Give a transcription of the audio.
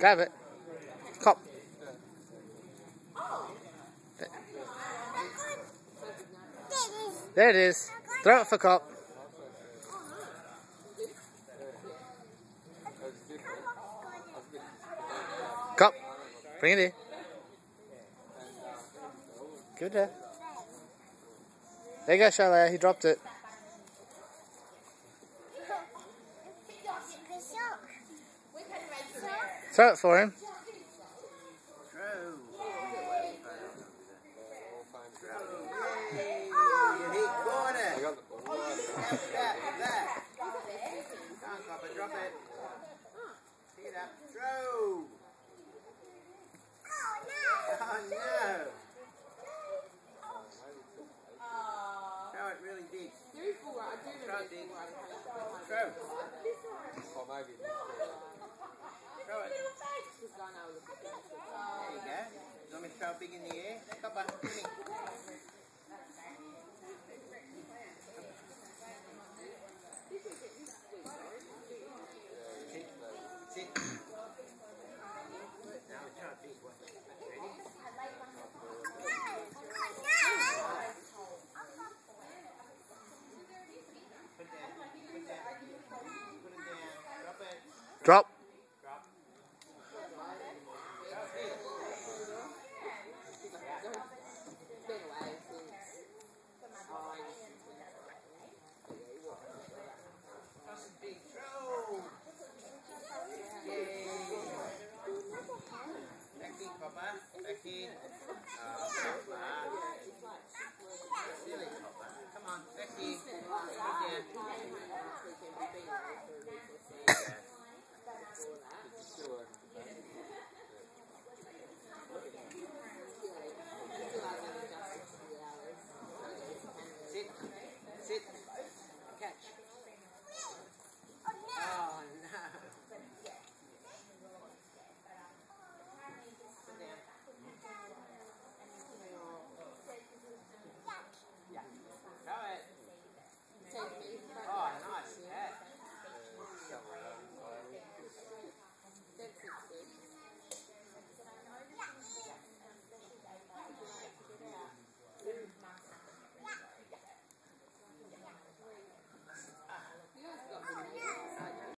Grab it. Cop. There it is. Throw it for Cop. Cop. Bring it in. Good there. There you go, Charlotte. He dropped it. Throw it for him. Drop it. Pick it up. Throw. Oh no. Throw it really big. Throw it big. Throw. Throw it. There you go. You want me to throw it big in the air? Copper, give me. Sit. Now throw it big. Ready? Put it down. Put it down. Put it down. Drop it. Drop. Drop. That's a big throw. Yay. Back in, Papa. Back in. Papa. Silly Papa. Come on, back in. Put it down.